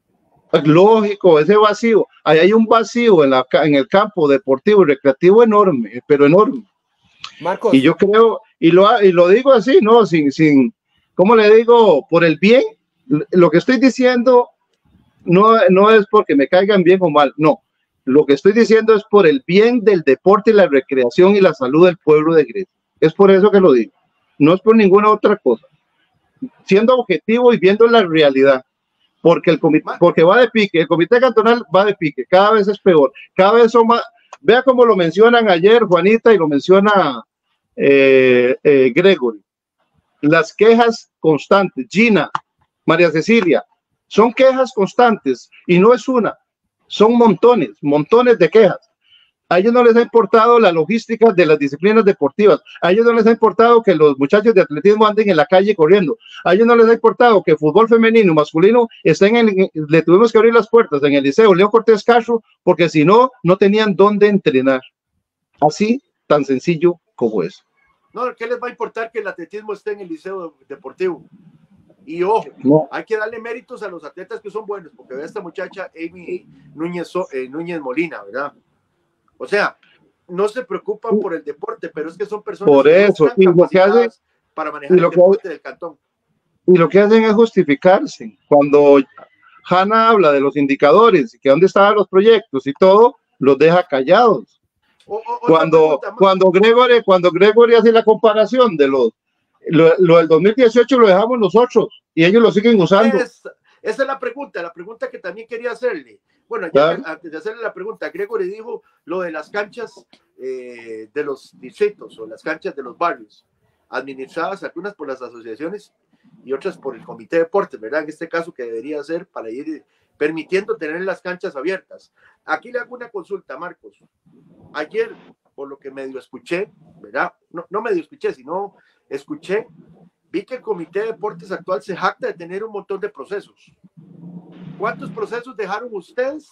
Lógico, ese vacío, ahí hay un vacío en, la, en el campo deportivo y recreativo enorme, pero enorme. Marcos. Y yo creo, y lo, y lo digo así, ¿no? Sin, sin, ¿cómo le digo? Por el bien, lo que estoy diciendo no, no es porque me caigan bien o mal, no. Lo que estoy diciendo es por el bien del deporte, la recreación y la salud del pueblo de Grecia. Es por eso que lo digo. No es por ninguna otra cosa. Siendo objetivo y viendo la realidad. Porque el comité, porque va de pique, el comité cantonal va de pique, cada vez es peor, cada vez son más. Vea cómo lo mencionan ayer Juanita y lo menciona eh, eh, Gregory. Las quejas constantes, Gina, María Cecilia, son quejas constantes y no es una. Son montones, montones de quejas. A ellos no les ha importado la logística de las disciplinas deportivas. A ellos no les ha importado que los muchachos de atletismo anden en la calle corriendo. A ellos no les ha importado que el fútbol femenino y masculino estén en, le tuvimos que abrir las puertas en el liceo León Cortés Castro, porque si no, no tenían dónde entrenar. Así, tan sencillo como eso. No, ¿qué les va a importar que el atletismo esté en el liceo deportivo? Y ojo, no. Hay que darle méritos a los atletas que son buenos, porque ve esta muchacha Amy Núñez, eh, Núñez Molina, ¿verdad? O sea, no se preocupan por el deporte, pero es que son personas por que eso, no están y lo que hace, para manejar el deporte del cantón. Y lo que hacen es justificarse. Cuando Hanna habla de los indicadores y que dónde estaban los proyectos y todo, los deja callados. O, o, cuando, cuando, Gregory, cuando Gregory hace la comparación de los Lo, lo del dos mil dieciocho lo dejamos nosotros y ellos lo siguen usando. Es, esa es la pregunta, la pregunta que también quería hacerle. Bueno, ya, antes de hacerle la pregunta, Gregory dijo lo de las canchas eh, de los distritos o las canchas de los barrios, administradas algunas por las asociaciones y otras por el comité de deportes, ¿verdad? En este caso que debería ser para ir permitiendo tener las canchas abiertas. Aquí le hago una consulta, Marcos. Ayer, por lo que medio escuché, ¿verdad? No, no medio escuché, sino escuché, vi que el comité de deportes actual se jacta de tener un montón de procesos. ¿Cuántos procesos dejaron ustedes?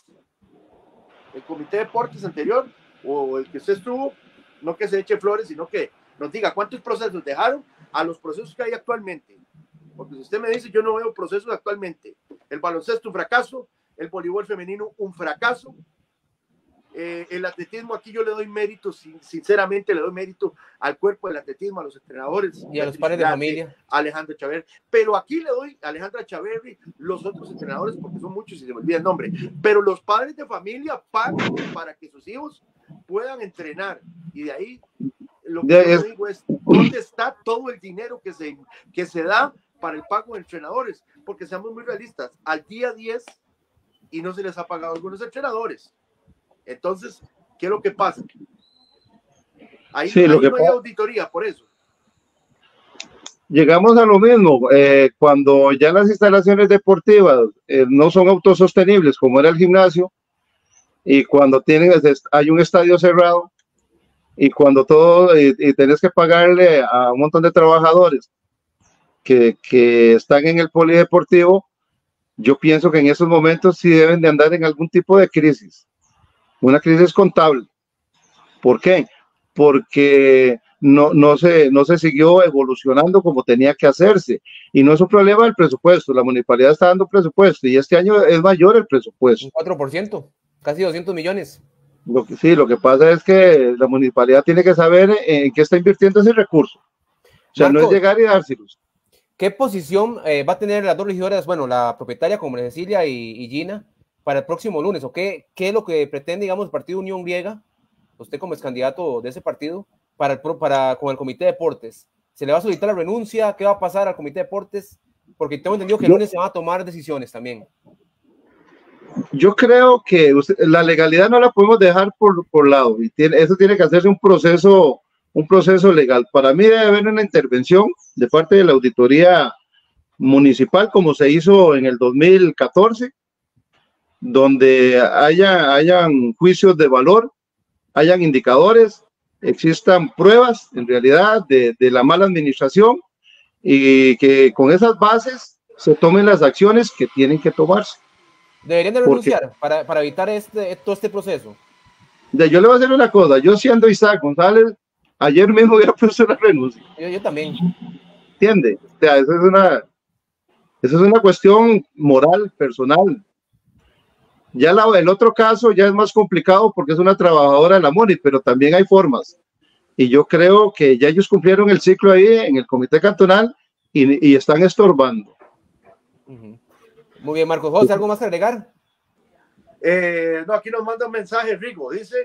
El comité de deportes anterior o el que usted estuvo, no que se eche flores, sino que nos diga cuántos procesos dejaron a los procesos que hay actualmente. Porque si usted me dice, yo no veo procesos actualmente. El baloncesto un fracaso, el voleibol femenino un fracaso, eh, el atletismo aquí yo le doy mérito, sin, sinceramente le doy mérito al cuerpo del atletismo, a los entrenadores y a los padres de familia, a Alejandra Chaverri, pero aquí le doy a Alejandra Chaverri, los otros entrenadores, porque son muchos y se me olvida el nombre, pero los padres de familia pagan para que sus hijos puedan entrenar, y de ahí lo que yo digo es, ¿dónde está todo el dinero que se, que se da para el pago de entrenadores? Porque seamos muy realistas, al día diez y no se les ha pagado a algunos entrenadores. Entonces, ¿qué es lo que pasa? Ahí, sí, ahí lo que no hay auditoría, por eso. Llegamos a lo mismo, eh, cuando ya las instalaciones deportivas eh, no son autosostenibles, como era el gimnasio, y cuando tienen, hay un estadio cerrado, y cuando todo, y, y tenés que pagarle a un montón de trabajadores que, que están en el polideportivo, yo pienso que en esos momentos sí deben de andar en algún tipo de crisis. Una crisis contable. ¿Por qué? Porque no, no, se, no se siguió evolucionando como tenía que hacerse. Y no es un problema del presupuesto. La municipalidad está dando presupuesto y este año es mayor el presupuesto. Un cuatro por ciento, casi doscientos millones. Lo que, sí, lo que pasa es que la municipalidad tiene que saber en qué está invirtiendo ese recurso. O sea, Marcos, no es llegar y dárselos. ¿qué posición eh, va a tener las dos regidoras, bueno, la propietaria como Cecilia y, y Gina, para el próximo lunes? ¿O qué, qué es lo que pretende, digamos, el Partido Unión Griega, usted como ex candidato de ese partido, para, el, para con el Comité de Deportes? ¿Se le va a solicitar la renuncia? ¿Qué va a pasar al Comité de Deportes? Porque tengo entendido que el lunes se van a tomar decisiones también. Yo creo que usted, la legalidad no la podemos dejar por, por lado, y tiene, eso tiene que hacerse un proceso, un proceso legal. Para mí debe haber una intervención de parte de la auditoría municipal, como se hizo en el dos mil catorce, donde haya, hayan juicios de valor, hayan indicadores, existan pruebas en realidad de, de la mala administración, y que con esas bases se tomen las acciones que tienen que tomarse. ¿Deberían de renunciar para, para evitar este, todo este proceso? Yo le voy a decir una cosa, yo siendo Isaac González, ayer mismo hubiera puesto la renuncia. Yo, yo también. ¿Entiende? O sea, eso es una, eso es una cuestión moral, personal. Ya la, el otro caso ya es más complicado porque es una trabajadora de la MONI, pero también hay formas. Y yo creo que ya ellos cumplieron el ciclo ahí en el comité cantonal y, y están estorbando. Uh-huh. Muy bien, Marcos José, ¿algo más que agregar? Eh, no, aquí nos manda un mensaje, Rigo, dice,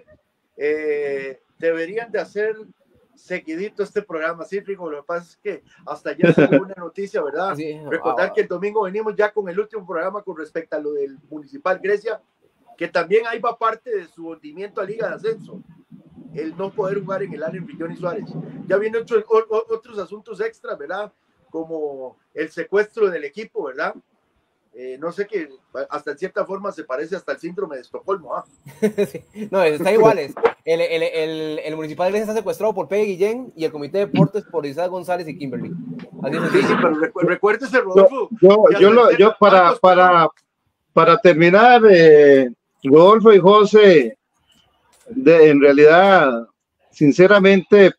eh, deberían de hacer seguidito este programa, sí, Rigo, lo que pasa es que hasta ya se una noticia, ¿verdad? Sí. Recordar ah, que el domingo venimos ya con el último programa con respecto a lo del Municipal Grecia, que también ahí va parte de su hundimiento a Liga de Ascenso, el no poder jugar en el Allen Villón y Suárez. Ya vienen otros, otros asuntos extras, ¿verdad? Como el secuestro del equipo, ¿verdad? Eh, no sé, que hasta en cierta forma se parece hasta el síndrome de Estocolmo. ¿Ah? Sí, no, está iguales. El, el, el, el Municipal de Grecia está secuestrado por Peggy Guillén y el Comité de Deportes por Isaac González y Kimberly. Así sí, sí, pero recu recuérdese, Rodolfo. Yo, yo, yo, lo, yo para, para, para terminar, eh, Rodolfo y José, de, en realidad, sinceramente,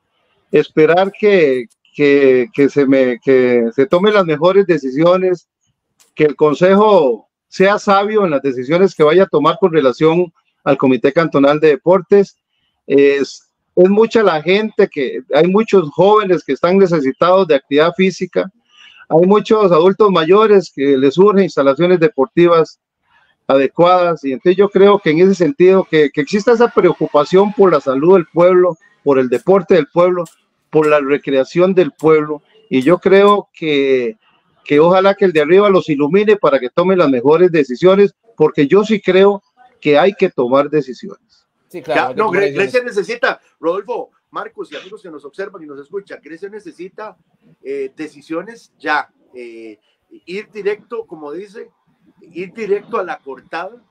esperar que, que, que, se me, que se tomen las mejores decisiones, que el Consejo sea sabio en las decisiones que vaya a tomar con relación al Comité Cantonal de Deportes. Es, es mucha la gente, que hay muchos jóvenes que están necesitados de actividad física, hay muchos adultos mayores que les surgen instalaciones deportivas adecuadas, y entonces yo creo que en ese sentido que, que exista esa preocupación por la salud del pueblo, por el deporte del pueblo, por la recreación del pueblo, y yo creo que que ojalá que el de arriba los ilumine para que tomen las mejores decisiones, porque yo sí creo que hay que tomar decisiones. Sí, claro. Ya, no, Gre Grecia necesita, Rodolfo, Marcos y amigos que nos observan y nos escuchan, Grecia necesita eh, decisiones ya, eh, ir directo, como dice, ir directo a la cortada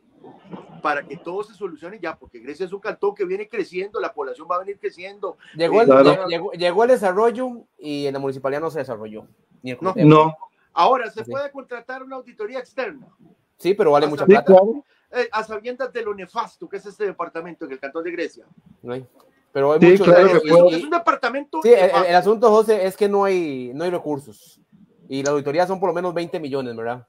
para que todo se solucione ya, porque Grecia es un cantón que viene creciendo, la población va a venir creciendo. Llegó, el, claro. llegó, llegó el desarrollo y en la municipalidad no se desarrolló. No, no. Ahora, ¿se sí. puede contratar una auditoría externa? Sí, pero vale a mucha sabiendas, plata. Eh, a sabiendas de lo nefasto que es este departamento en el cantón de Grecia. No hay. Pero hay sí, muchos claro es, que es un departamento. Sí, el, el asunto, José, es que no hay, no hay recursos. Y la auditoría son por lo menos veinte millones, ¿verdad?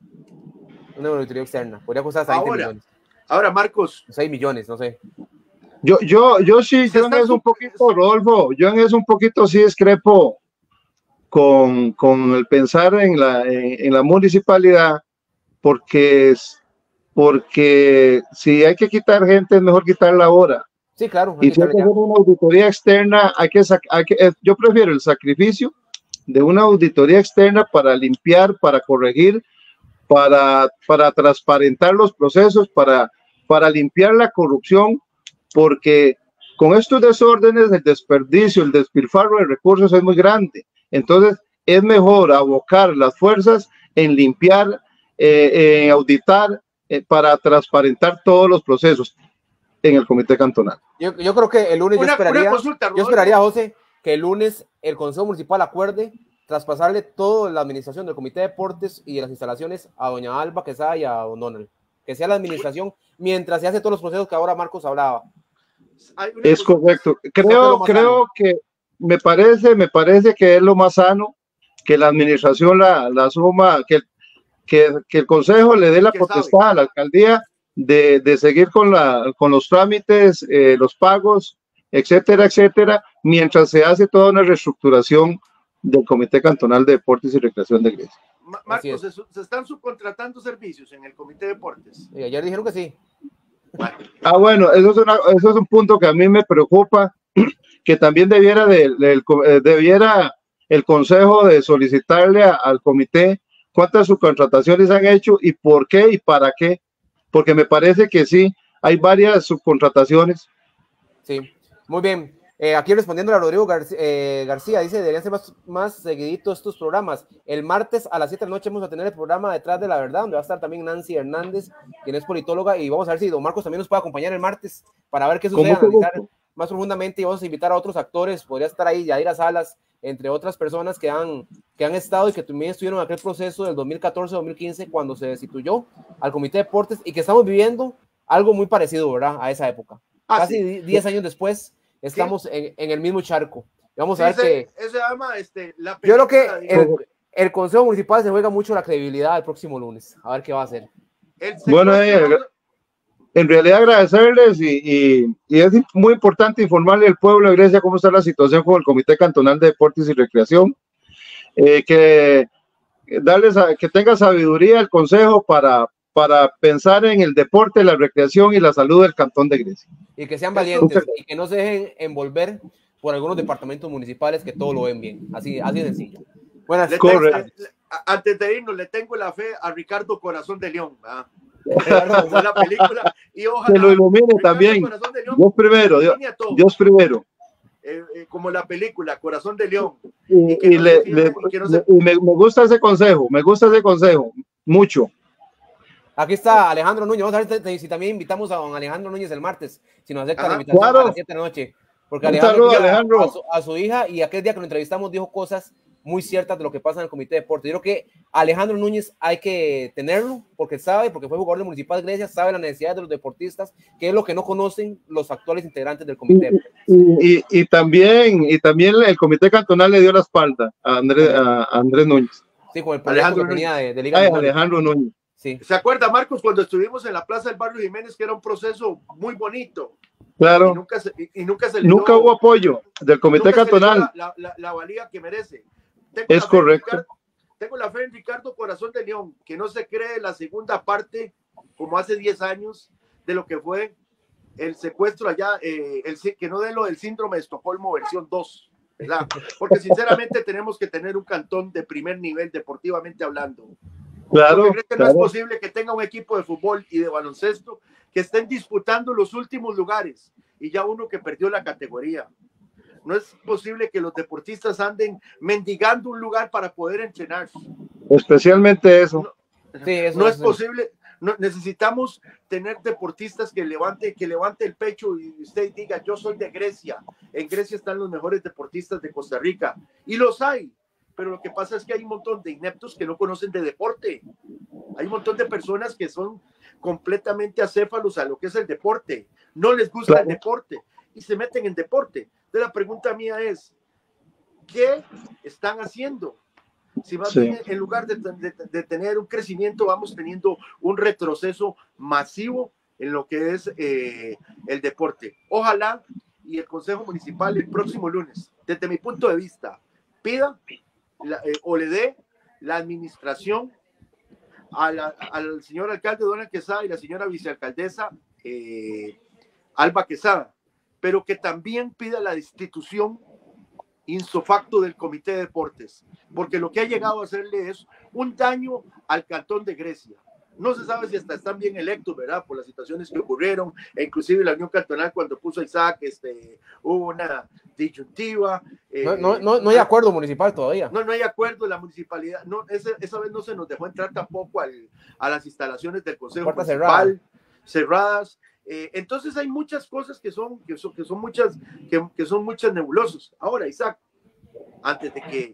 Una auditoría externa. Podría costar hasta veinte millones. Ahora, Marcos. seis millones, no sé. Yo, yo, yo sí, yo en eso un poquito, Rodolfo, yo en eso un poquito sí discrepo con, con el pensar en la, en, en la municipalidad, porque, porque si hay que quitar gente, es mejor quitarla ahora. Sí, claro. Y si hay que hacer una auditoría externa, hay que, hay que, yo prefiero el sacrificio de una auditoría externa para limpiar, para corregir, para, para transparentar los procesos, para, para limpiar la corrupción, porque con estos desórdenes, el desperdicio, el despilfarro de recursos es muy grande. Entonces, es mejor abocar las fuerzas en limpiar, eh, en auditar, eh, para transparentar todos los procesos en el comité cantonal. Yo, yo creo que el lunes, una, yo esperaría, consulta, yo esperaría, José, que el lunes el Consejo Municipal acuerde traspasarle toda la administración del Comité de Deportes y de las instalaciones a doña Alba Quesada y a don Donald. Que sea la administración mientras se hace todos los procesos que ahora Marcos hablaba. Es correcto. Creo, creo que me parece, me parece que es lo más sano que la administración la, la suma, que, que, que el consejo le dé la potestad sabe? a la alcaldía de, de seguir con, la, con los trámites, eh, los pagos, etcétera, etcétera, mientras se hace toda una reestructuración del Comité Cantonal de Deportes y Recreación de Grecia. Marcos, ¿se, ¿se están subcontratando servicios en el Comité de Deportes? Y ayer dijeron que sí. Bueno. Ah, bueno, eso es, una, eso es un punto que a mí me preocupa, que también debiera, de, de, de, debiera el Consejo de solicitarle a, al comité cuántas subcontrataciones han hecho y por qué y para qué, porque me parece que sí, hay varias subcontrataciones. Sí, muy bien. Eh, aquí respondiendo a Rodrigo García, eh, García, dice, deberían ser más, más seguiditos estos programas. El martes a las siete de la noche vamos a tener el programa Detrás de la Verdad, donde va a estar también Nancy Hernández, quien es politóloga, y vamos a ver si don Marcos también nos puede acompañar el martes para ver qué sucede, analizar más profundamente, y vamos a invitar a otros actores, podría estar ahí Yadira Salas, entre otras personas que han, que han estado y que también estuvieron en aquel proceso del dos mil catorce dos mil quince cuando se destituyó al Comité de Deportes, y que estamos viviendo algo muy parecido, ¿verdad?, a esa época. Ah, Casi diez sí. años después, estamos sí. en, en el mismo charco. Vamos sí, a ver ese, que... Ese llama, este, la yo creo que el, el Consejo Municipal se juega mucho la credibilidad el próximo lunes. A ver qué va a hacer. Bueno, eh, en realidad agradecerles y, y, y es muy importante informarle al pueblo de Grecia cómo está la situación con el Comité Cantonal de Deportes y Recreación. Eh, que, darles a, que tenga sabiduría el Consejo para... para pensar en el deporte, la recreación y la salud del Cantón de Grecia. Y que sean valientes y que no se dejen envolver por algunos departamentos municipales que todo lo ven bien. Así, así de sencillo. Buenas tardes. Antes de irnos, le tengo la fe a Ricardo Corazón de León. ¿Ah? Como la película. Y ojalá, que lo ilumine Ricardo también. León, Dios primero. Dios, Dios primero. Eh, eh, como la película Corazón de León. Y, y, y, le, le, y, no se... y me, me gusta ese consejo, me gusta ese consejo, mucho. Aquí está Alejandro Núñez. Vamos a ver si también invitamos a don Alejandro Núñez el martes, si nos acepta Ajá, la invitación claro. a las siete de la noche. Porque Alejandro, saludo, Alejandro. A, su, a su hija, y aquel día que lo entrevistamos dijo cosas muy ciertas de lo que pasa en el Comité de Deportes. Yo creo que Alejandro Núñez hay que tenerlo, porque sabe, porque fue jugador del Municipal de Grecia, sabe la necesidad de los deportistas, que es lo que no conocen los actuales integrantes del Comité. Y, y, y, también, y también el Comité Cantonal le dio la espalda a Andrés, a Andrés Núñez. Sí, con el proyecto que tenía de, de Liga. Ay, Alejandro Núñez. Sí. ¿Se acuerda, Marcos, cuando estuvimos en la Plaza del Barrio Jiménez, que era un proceso muy bonito? Claro. Y nunca se, y, y nunca se le Nunca dio, hubo apoyo del Comité Cantonal. La, la, la valía que merece. Tengo es correcto. Ricardo, tengo la fe en Ricardo Corazón de León, que no se cree la segunda parte, como hace diez años, de lo que fue el secuestro allá, eh, el, que no den lo del síndrome de Estocolmo versión dos, ¿verdad? Porque sinceramente tenemos que tener un cantón de primer nivel, deportivamente hablando. Claro, Porque que claro. No es posible que tenga un equipo de fútbol y de baloncesto que estén disputando los últimos lugares y ya uno que perdió la categoría. No es posible que los deportistas anden mendigando un lugar para poder entrenar. Especialmente eso. No, sí, eso no es, es posible. No, necesitamos tener deportistas que levante, que levante el pecho y usted diga, yo soy de Grecia. En Grecia están los mejores deportistas de Costa Rica. Y los hay. Pero lo que pasa es que hay un montón de ineptos que no conocen de deporte. Hay un montón de personas que son completamente acéfalos a lo que es el deporte. No les gusta claro. el deporte y se meten en deporte. Entonces la pregunta mía es, ¿qué están haciendo? Si más sí. bien en lugar de, de, de tener un crecimiento, vamos teniendo un retroceso masivo en lo que es eh, el deporte. Ojalá y el Consejo Municipal el próximo lunes, desde mi punto de vista, pida La, eh, o le dé la administración a la, al señor alcalde Donald Quesada y la señora vicealcaldesa eh, Alba Quesada, pero que también pida la destitución insofacto del Comité de Deportes, porque lo que ha llegado a hacerle es un daño al Cantón de Grecia. No se sabe si hasta están bien electos, ¿verdad? Por las situaciones que ocurrieron, e inclusive la Unión Cantonal cuando puso a Isaac, este, hubo una disyuntiva. Eh, no, no, no, no hay acuerdo municipal todavía. No, no hay acuerdo en la municipalidad. No, ese, esa vez no se nos dejó entrar tampoco al, a las instalaciones del Consejo Puerta Municipal, cerrada. cerradas. Eh, entonces hay muchas cosas que son, que son, que son muchas, que, que son muchas nebulosas. Ahora, Isaac, antes de que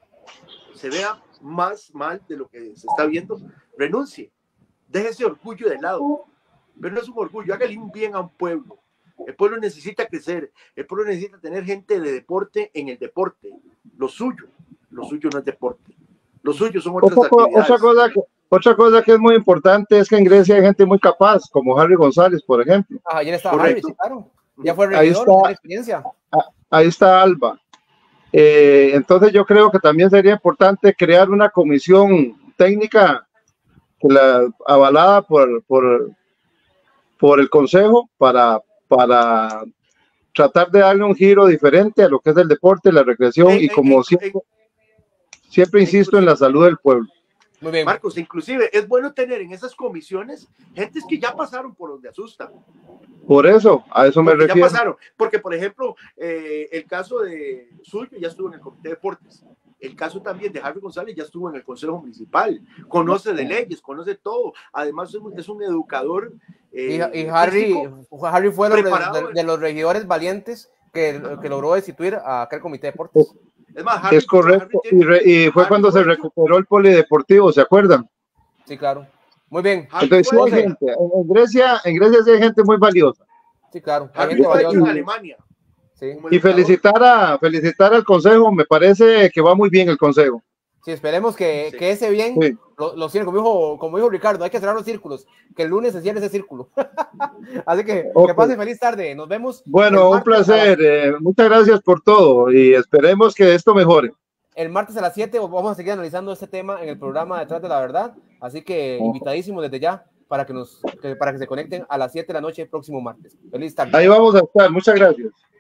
se vea más mal de lo que se está viendo, renuncie. Deje ese orgullo de lado, pero no es un orgullo, hágale un bien a un pueblo. El pueblo necesita crecer, el pueblo necesita tener gente de deporte en el deporte. Lo suyo, lo suyo no es deporte, lo suyo son otras otra, actividades. Otra cosa, que, otra cosa que es muy importante es que en Grecia hay gente muy capaz, como Harry González, por ejemplo. Ah, ayer estaba Harry, sí, claro. Ya fue regidor, ahí está, experiencia. Ahí está Alba. Eh, entonces yo creo que también sería importante crear una comisión técnica que la, avalada por, por, por el Consejo para, para tratar de darle un giro diferente a lo que es el deporte, la recreación En- y como en- siempre, en- siempre insisto en la salud del pueblo. Muy bien. Marcos, inclusive es bueno tener en esas comisiones gentes que ya pasaron por donde asustan. Por eso, a eso me Porque ya refiero. pasaron. Porque, por ejemplo, eh, el caso de suyo ya estuvo en el Comité de Deportes. El caso también de Harry González ya estuvo en el Consejo Municipal. Conoce de leyes, conoce todo. Además, es un, es un educador. Y, Eh, y Harry, físico, Harry fue de, preparado. de, de los regidores valientes que, que logró destituir a aquel Comité de Deportes. Es más, Harry, Es correcto. Harry Y, re, y fue Harry cuando se fue hecho- recuperó el polideportivo, ¿se acuerdan? Sí, claro. Muy bien. Harry Entonces, sí fue hay hecho- gente. En, en Grecia, en Grecia sí hay gente muy valiosa. Sí, claro. Hay Harry gente fue hecho en valiosa. Alemania. Sí. como Y educador. felicitar a felicitar al consejo, me parece que va muy bien el consejo. Sí, esperemos que, Sí. que ese bien Sí. lo, lo cierre, como dijo, como dijo Ricardo, hay que cerrar los círculos, que el lunes se cierre ese círculo. Así que Ok. que pasen feliz tarde, nos vemos. el Bueno, un martes a las- placer. eh, muchas gracias por todo y esperemos que esto mejore. El martes a las siete vamos a seguir analizando este tema en el programa Detrás de la Verdad, así que invitadísimos desde ya para que, nos, que, para que se conecten a las siete de la noche el próximo martes. Feliz tarde. Ahí vamos a estar. Muchas gracias.